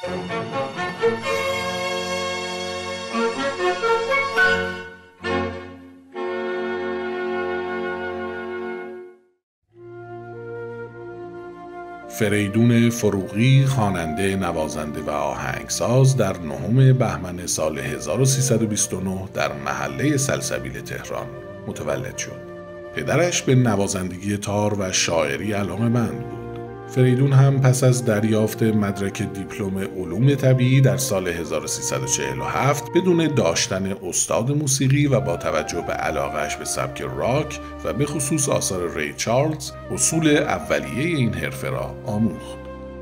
فریدون فروغی، خواننده، نوازنده و آهنگساز در 9 بهمن سال 1329 در محله سلسبیل تهران متولد شد. پدرش به نوازندگی تار و شاعری علاقه‌مند بود. فریدون هم پس از دریافت مدرک دیپلم علوم طبیعی در سال 1347 بدون داشتن استاد موسیقی و با توجه به علاقه‌اش به سبک راک و به خصوص آثار ری چارلز اصول اولیه این حرفه را آموخت.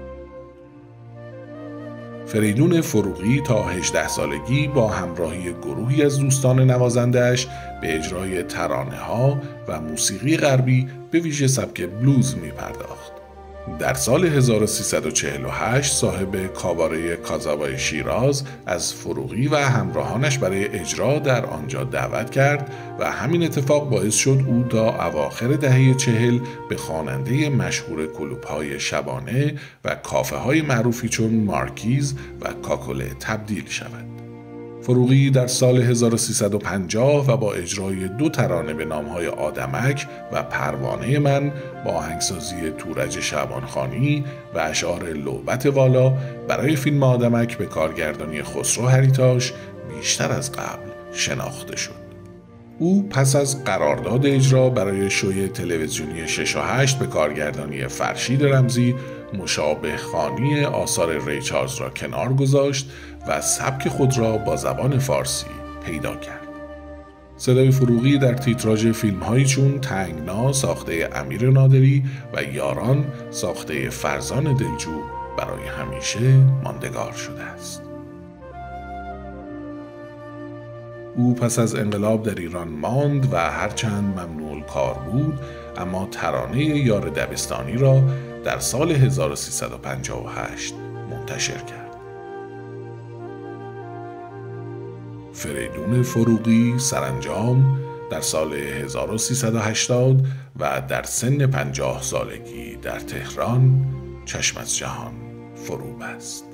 فریدون فروغی تا 18 سالگی با همراهی گروهی از دوستان نوازنده‌اش به اجرای ترانه‌ها و موسیقی غربی به ویژه سبک بلوز می‌پرداخت. در سال 1348 صاحب کاباره کازابای شیراز از فروغی و همراهانش برای اجرا در آنجا دعوت کرد و همین اتفاق باعث شد او تا اواخر دهه 40 به خواننده مشهور کلوب‌های شبانه و کافه‌های معروفی چون مارکیز و کاکله تبدیل شود. فروغی در سال 1350 و با اجرای 2 ترانه به نامهای آدمک و پروانه من با آهنگسازی تورج شعبانخانی و اشعار لعبت والا برای فیلم آدمک به کارگردانی خسرو هریتاش بیشتر از قبل شناخته شد. او پس از قرارداد اجرا برای شوی تلویزیونی 6 و 8 به کارگردانی فرشید رمزی مشابه خوانی آثار ری چارلز را کنار گذاشت و سبک خود را با زبان فارسی پیدا کرد. صدای فروغی در تیتراژ فیلم‌هایی چون تنگنا ساخته امیر نادری و یاران ساخته فرزان دلجو برای همیشه ماندگار شده است. او پس از انقلاب در ایران ماند و هرچند ممنوع الکار بود اما ترانه یار دبستانی را در سال 1358 منتشر کرد. فریدون فروغی سرانجام در سال 1380 و در سن 50 سالگی در تهران چشم از جهان فرو بست.